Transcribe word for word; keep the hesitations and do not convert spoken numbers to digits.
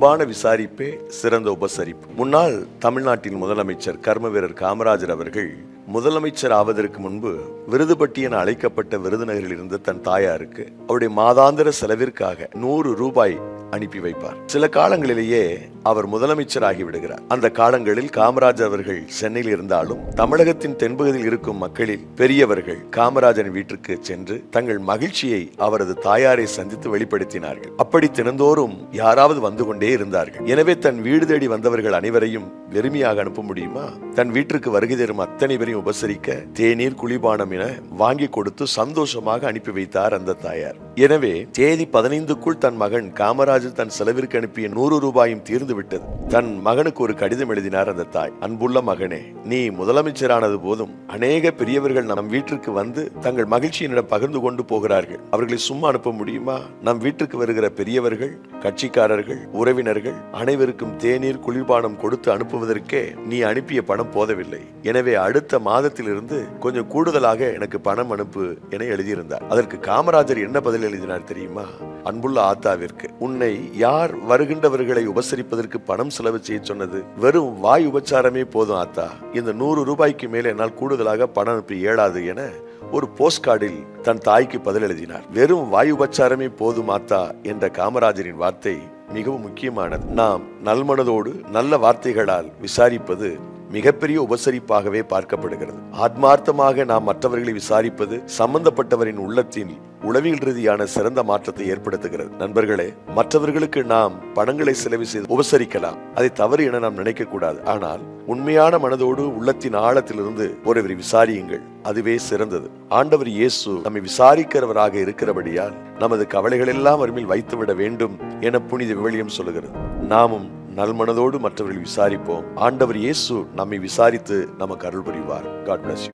அன்பான விசாரிப்பே சிறந்த உபசரிப்பு. முன்னாள் தமிழ்நாட்டின் முதலமைச்சர் கர்ம வீரர் காமராஜர் அவர்கள் முதலமைச்சர் ஆவதற்கு முன்பு விருதுபட்டி என அழைக்கப்பட்ட விருதுநகரில் இருந்த தன் தாயாருக்கு அவருடைய மாதாந்திர செலவிற்காக நூறு ரூபாய் அனுப்பி வைப்பார். சில காலங்களிலேயே அவர் முதலமைச்சர் ஆகிவிடுகிறார். அந்த காலங்களில் காமராஜர் அவர்கள் சென்னையில் இருந்தாலும் தமிழகத்தின் தென்பகுதியில் இருக்கும் மக்களில் பெரியவர்கள் காமராஜரின் வீட்டிற்கு சென்று தங்கள் மகிழ்ச்சியை அவரது தாயாரை சந்தித்து வெளிப்படுத்தினார்கள். அப்படி தினந்தோறும் யாராவது வந்து கொண்டே இருந்தார்கள். எனவே தன் வீடு தேடி வந்தவர்கள் அனைவரையும் வெறுமையாக அனுப்ப முடியுமா? தன் வீட்டிற்கு வருகை தரும் அத்தனை பேரையும் உபசரிக்க தேநீர் குளிபானம் என வாங்கி கொடுத்து சந்தோஷமாக அனுப்பி வைத்தார் அந்த தாயார். எனவே தேதி பதினைந்துக்குள் தன் மகன் காமராஜர் தன் செலவிற்கு அனுப்பிய நூறு ரூபாயும் தீர்ந்து விட்டது. தன் மகனுக்கு ஒரு கடிதம் எழுதினார் அந்த தாய். அன்புள்ள மகனே, நீ முதலமைச்சரானது போதும் அநேக பெரியவர்கள் நம் வீட்டிற்கு வந்து தங்கள் மகிழ்ச்சியினிடம் பகிர்ந்து கொண்டு போகிறார்கள். அவர்களை சும்மா அனுப்ப முடியுமா? நம் வீட்டுக்கு வருகிற பெரியவர்கள், கட்சிக்காரர்கள், உறவினர்கள் அனைவருக்கும் தேநீர் குளிர்பானம் கொடுத்து அனுப்புவதற்கே நீ அனுப்பிய பணம் போதவில்லை. எனவே அடுத்த மாதத்தில் இருந்து கொஞ்சம் கூடுதலாக எனக்கு பணம் அனுப்பு என எழுதியிருந்தார். அதற்கு காமராஜர் என்ன பதில் எழுதினார் தெரியுமா? அன்புள்ள ஆத்தாவிற்கு, உன்னை யார் வருகின்றவர்களை உபசரிப்பதற்கு பணம் செலவு செய்ய சொன்னது? வெறும் வாய் உபச்சாரமே போதும் ஆத்தா. இந்த நூறு ரூபாய்க்கு மேலே என்னால் கூடுதலாக பணம் அனுப்ப இயலாது என ஒரு போஸ்ட் கார்டில் தன் தாய்க்கு பதில் எழுதினார். வெறும் வாய் உபச்சாரமே போதும் ஆத்தா என்ற காமராஜரின் வார்த்தை மிகவும் முக்கியமானது. நாம் நல்மனதோடு நல்ல வார்த்தைகளால் விசாரிப்பது மிகப்பெரிய உபசரிப்பாகவே பார்க்கப்படுகிறது. ஆத்மார்த்தமாக நாம் மற்றவர்களை விசாரிப்பது சம்பந்தப்பட்டவரின் உள்ளத்தின் உளவியல் ரீதியான சிறந்த மாற்றத்தை ஏற்படுத்துகிறது. நண்பர்களே, மற்றவர்களுக்கு நாம் பணங்களை செலவு செய்து உபசரிக்கலாம், அதை தவறு என நாம் நினைக்க கூடாது. ஆனால் உண்மையான மனதோடு உள்ளத்தின் ஆழத்திலிருந்து ஒருவரை விசாரியுங்கள், அதுவே சிறந்தது. ஆண்டவர் இயேசு நம்மை விசாரிக்கிறவராக இருக்கிறபடியால் நமது கவலைகள் எல்லாம் அவர்மேல் வைத்துவிட வேண்டும் என புனித விவிலியம் சொல்லுகிறது. நாமும் நல்மனதோடு மற்றவர்கள் விசாரிப்போம். ஆண்டவர் இயேசு நம்மை விசாரித்து நமக்கு அருள் புரிவார். God bless you.